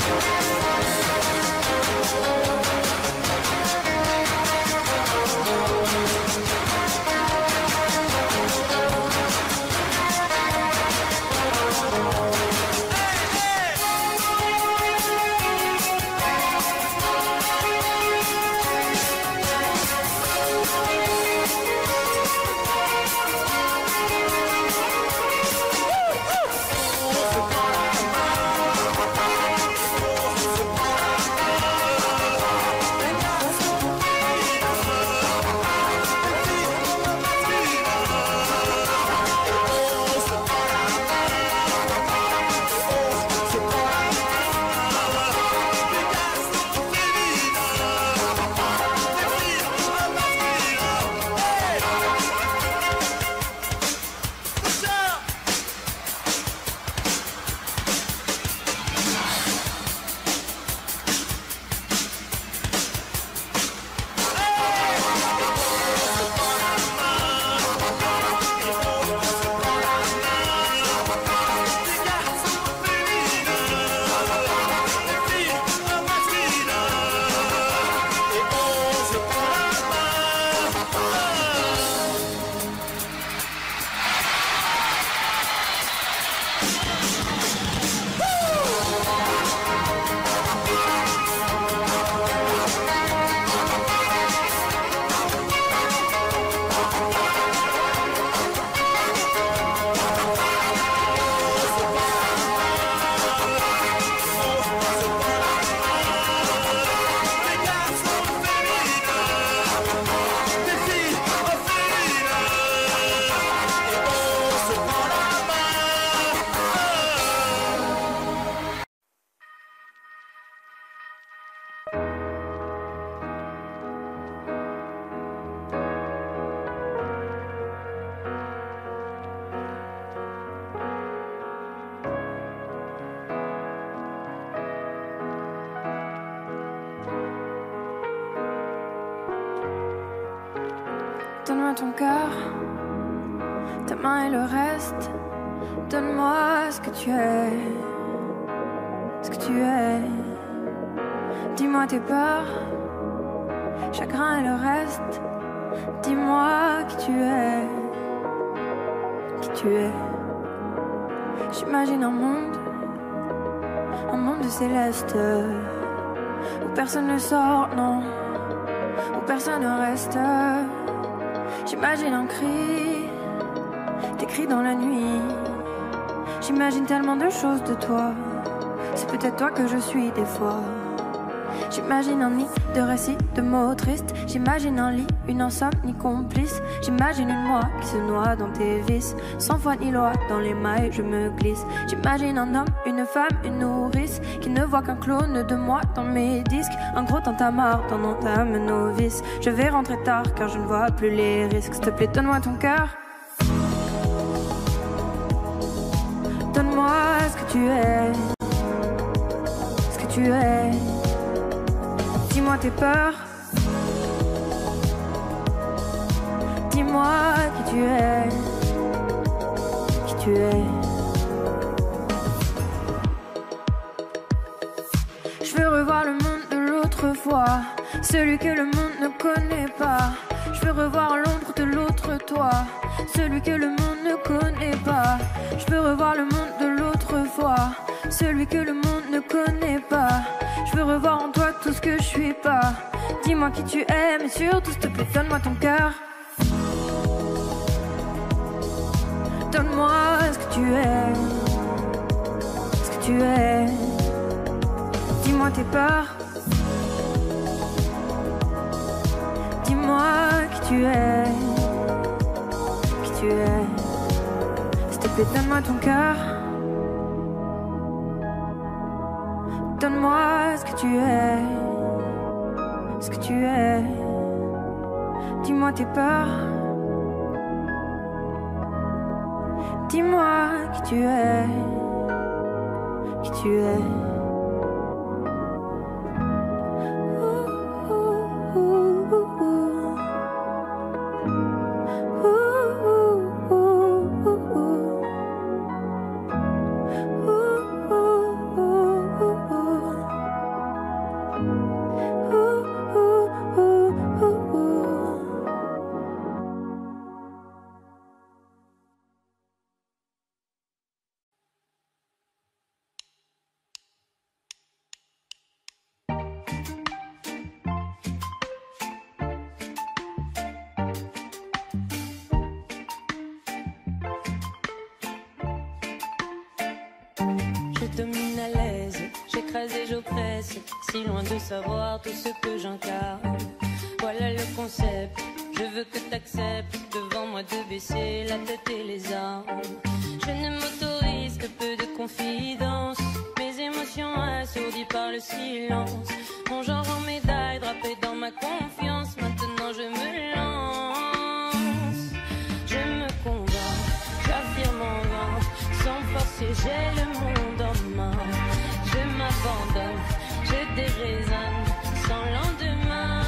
Donne-moi ton cœur, ta main et le reste. Donne-moi ce que tu es, ce que tu es. Dis-moi tes peurs, chagrin et le reste. Dis-moi qui tu es, qui tu es. J'imagine un monde de céleste, où personne ne sort, non, où personne ne reste. J'imagine un cri, des cris dans la nuit. J'imagine tellement de choses de toi. C'est peut-être toi que je suis des fois. J'imagine un nid de récits, de mots tristes. J'imagine un lit, une insomnie complice. J'imagine une moi qui se noie dans tes vices. Sans foi ni loi, dans les mailles je me glisse. J'imagine un homme, une femme, une nourrice, qui ne voit qu'un clone de moi dans mes disques. Un gros tintamarre dans mon âme novice. Je vais rentrer tard car je ne vois plus les risques. S'il te plaît, donne-moi ton cœur, Donne-moi ce que tu es, ce que tu es. Dis-moi tes peurs, dis-moi qui tu es, qui tu es. Je veux revoir le monde de l'autre fois, celui que le monde ne connaît pas. Je veux revoir l'ombre de l'autre toi, celui que le monde ne connaît pas. Je veux revoir le monde de l'autre fois, celui que le monde ne connaît pas. Je veux revoir en toi tout ce que je suis pas. Dis-moi qui tu es, mais surtout s'il te plaît donne-moi ton cœur. Donne-moi ce que tu es, ce que tu es. Dis-moi tes peurs, dis-moi qui tu es, qui tu es. S'il te plaît donne-moi ton cœur. Donne-moi ce que tu es, ce que tu es. Dis-moi tes peurs, dis-moi qui tu es, qui tu es. domine à l'aise, j'écrase et j'oppresse, si loin de savoir tout ce que j'incarne. Voilà le concept, je veux que t'acceptes devant moi de baisser la tête et les armes. Je ne m'autorise que peu de confidence, mes émotions assourdies par le silence. Mon genre en médaille drapé dans ma confiance, maintenant je me lance. Je me convainc, j'affirme en vain, sans forcer j'ai le monde en main. Je m'abandonne, je déraisonne, sans lendemain.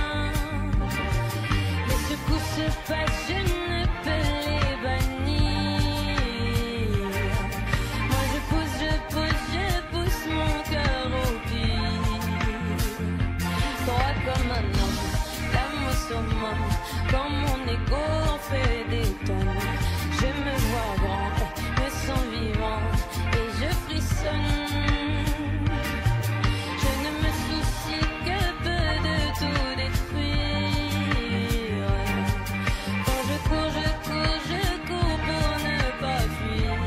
Les secousses se passent, je ne peux les bannir. Moi je pousse mon cœur au pire. Droit comme un homme, l'âme au summum, quand mon ego en fait des tonnes. Je me vois grand, me sens vivant et je frissonne. Je ne me soucie que peu de tout détruire. Quand je cours pour ne pas fuir.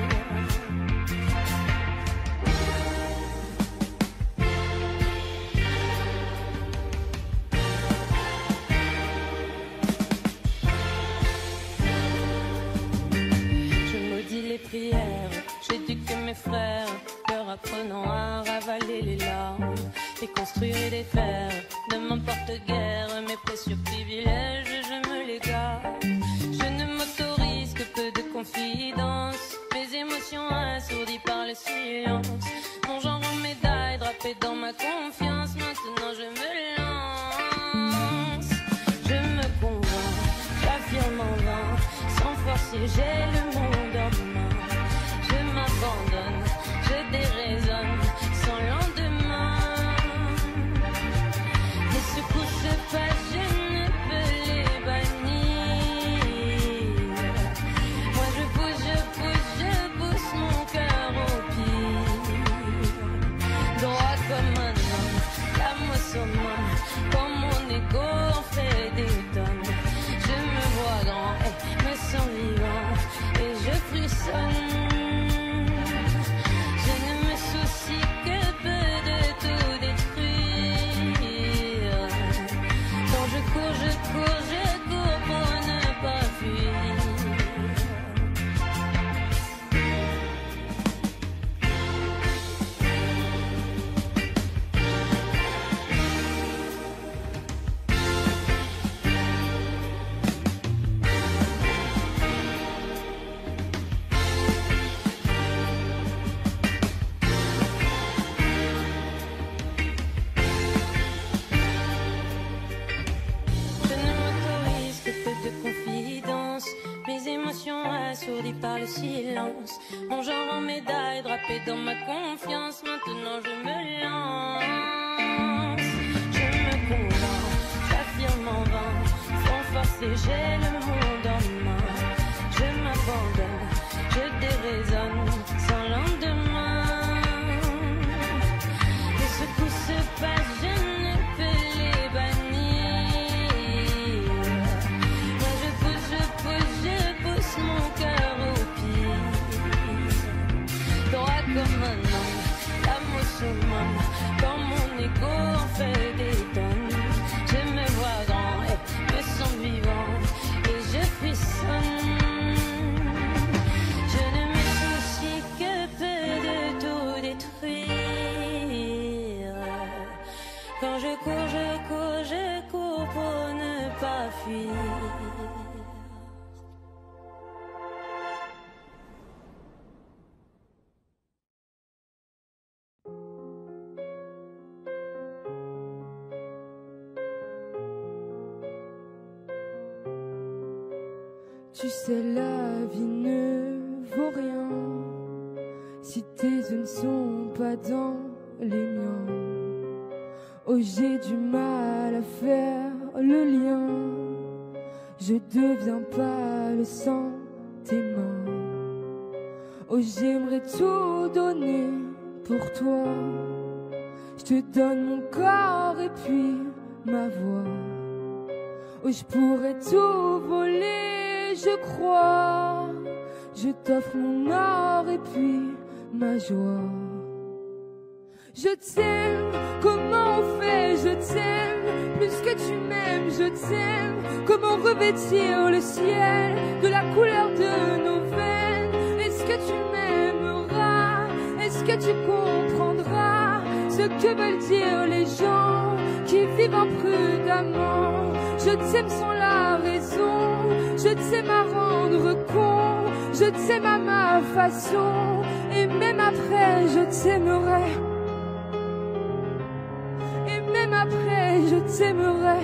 Je maudis les prières, j'éduque mes frères, leur apprenant à ravaler les larmes, et construire et défaire, ne m'importe guère, mes précieux privilèges, je me les garde. Je ne m'autorise que peu de confidence, mes émotions assourdies par le silence. Mon genre en médaille drapé dans ma confiance, maintenant je me lance. Je me convainc, j'affirme en vain, sans forcer j'ai le monde en main. Je m'abandonne, je déraisonne, sans lendemain. Les secousses se passent, je ne peux les bannir. Moi je pousse mon cœur au pire. Droit comme un homme, l'âme au summum, quand mon ego en fait des tonnes. Je me vois grand, me sens vivant et je frissonne. assourdi par le silence. Mon genre en médaille, drapé dans ma confiance. Maintenant je me lance. Je me convainc, j'affirme en vain. Sans forcer, j'ai le monde en main. Je m'abandonne, je déraisonne sans lendemain. Et ce coup se passe, je ne peux les bannir. Moi je pousse mon cœur au pied. Droit comme un homme, l'âme au summum. Quand mon ego en fait des tonnes, je me vois grand et me sens vivant. Et je frissonne. Je ne me soucie que peu de tout détruire. Quand je cours pour ne pas fuir. Tu sais, la vie ne vaut rien si tes yeux ne sont pas dans les miens. Oh, j'ai du mal à faire le lien. Je deviens pâle sans tes mains. Oh, j'aimerais tout donner pour toi. Je te donne mon corps et puis ma voix. Oh, je pourrais tout voler, je crois. Je t'offre mon or et puis ma joie. Je t'aime, comment on fait, je t'aime. Plus que tu m'aimes, je t'aime. Comment revêtir le ciel de la couleur de nos veines. Est-ce que tu m'aimeras? Est-ce que tu comprendras ce que veulent dire les gens qui vivent imprudemment? Je t'aime sans la raison, je t'aime à rendre con. Je t'aime à ma façon, et même après je t'aimerai. Et même après je t'aimerai.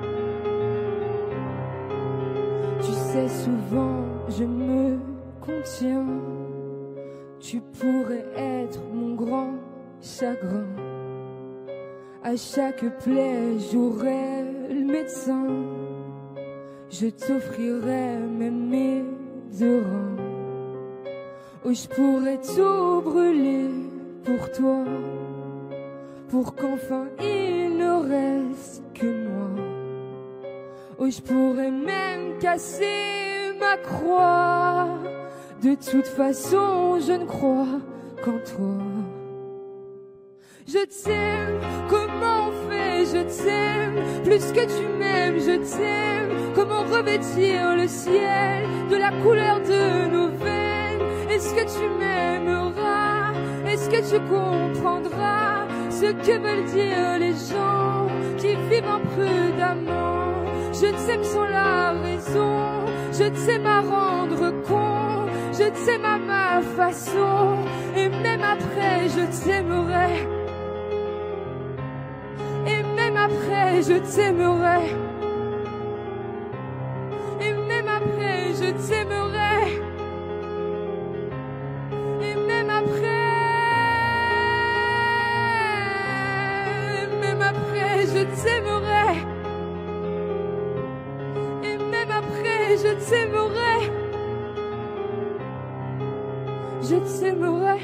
Tu sais, souvent je me contiens. Tu pourrais être mon grand chagrin. À chaque plaie j'aurai le médecin. Je t'offrirai même mes deux reins. Oh, je pourrais tout brûler pour toi, pour qu'enfin il ne reste que moi. Oh, je pourrais même casser ma croix. De toute façon, je ne crois qu'en toi. Je t'aime, comment on fait, je t'aime. Plus que tu m'aimes, je t'aime. Comment revêtir le ciel de la couleur de nos veines. Est-ce que tu m'aimeras? Est-ce que tu comprendras ce que veulent dire les gens qui vivent imprudemment? Je t'aime sans la raison, je t'aime à rendre con. Je t'aime à ma façon, et même après je t'aimerai. Et même après je t'aimerai. Et même après je t'aimerai. Et même après. Et même après je t'aimerai. Et même après je t'aimerai. Je t'aimerai.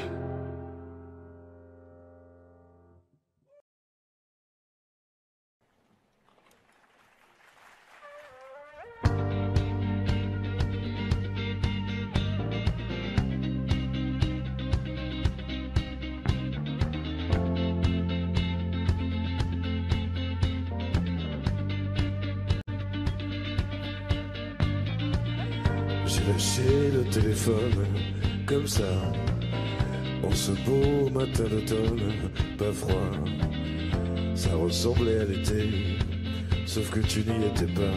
J'ai lâché le téléphone comme ça, en ce beau matin d'automne, pas froid. Ça ressemblait à l'été, sauf que tu n'y étais pas.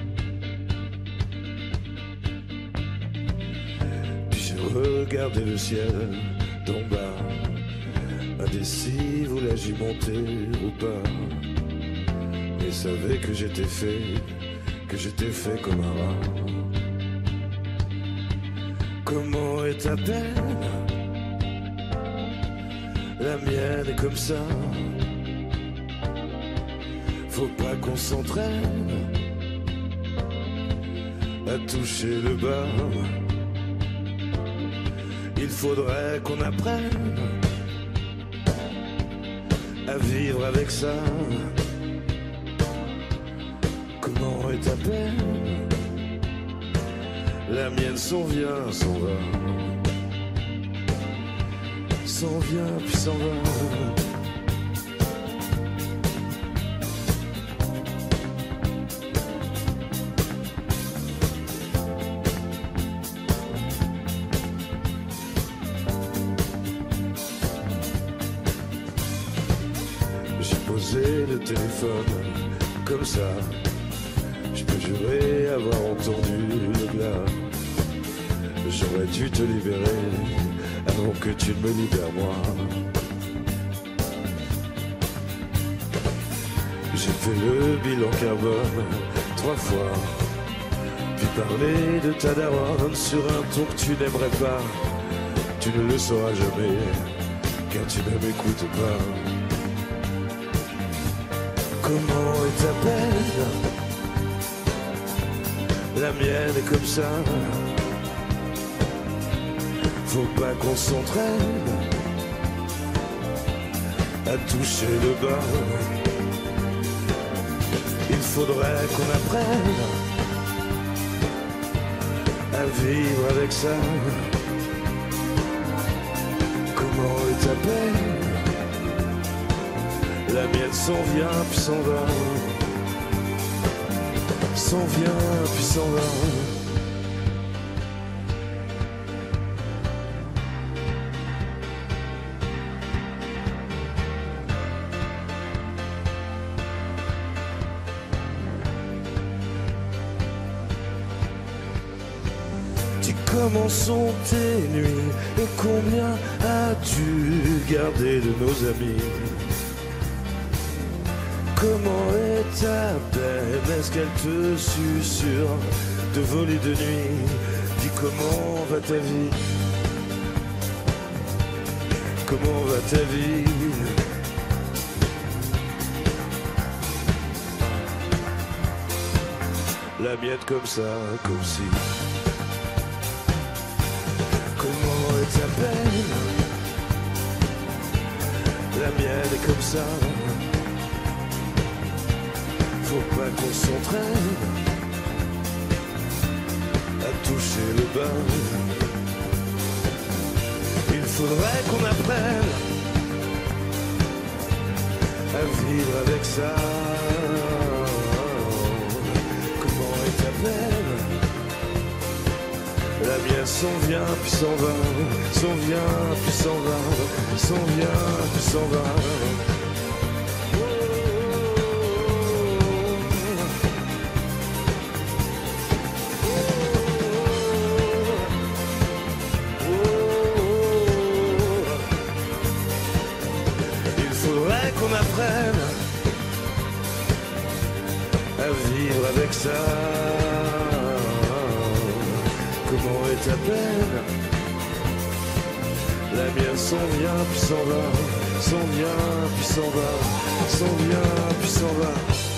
Puis j'ai regardé le ciel d'en bas, indécis, voulais-je y monter ou pas. Mais savais que j'étais fait comme un rat. est ta peine? La mienne est comme ça. Faut pas qu'on s'entraîne à toucher le bas. Il faudrait qu'on apprenne à vivre avec ça. Comment est ta peine? La mienne s'en vient, s'en va. S'en vient puis s'en va. J'ai posé le téléphone comme ça. Je peux jurer avoir entendu le glas. J'aurais dû te libérer avant que tu ne me libères moi. J'ai fait le bilan carbone 3 fois, puis parler de ta daronne sur un ton que tu n'aimerais pas. Tu ne le sauras jamais, car tu ne m'écoutes pas. Comment est ta peine? La mienne est comme ça. Faut pas qu'on s'entraîne à toucher le bas. Il faudrait qu'on apprenne à vivre avec ça. Comment est ta peine? La mienne s'en vient puis s'en va. S'en vient puis s'en va. Comment sont tes nuits et combien as-tu gardé de nos amis? Comment est ta peine? Est-ce qu'elle te susurre de voler de nuit? Dis comment va ta vie? Comment va ta vie? La mienne comme ça, comme si. Comment est ta peine? La mienne est comme ça. Faut pas qu'on s'entraîne à toucher le bas. Il faudrait qu'on apprenne à vivre avec ça. Comment est ta peine? La mienne s'en vient puis s'en va, s'en vient puis s'en va, s'en vient puis s'en va. Il faudrait qu'on apprenne à vivre avec ça. Comment est ta peine? La mienne s'en vient puis s'en va, s'en vient puis s'en va, s'en vient puis s'en va.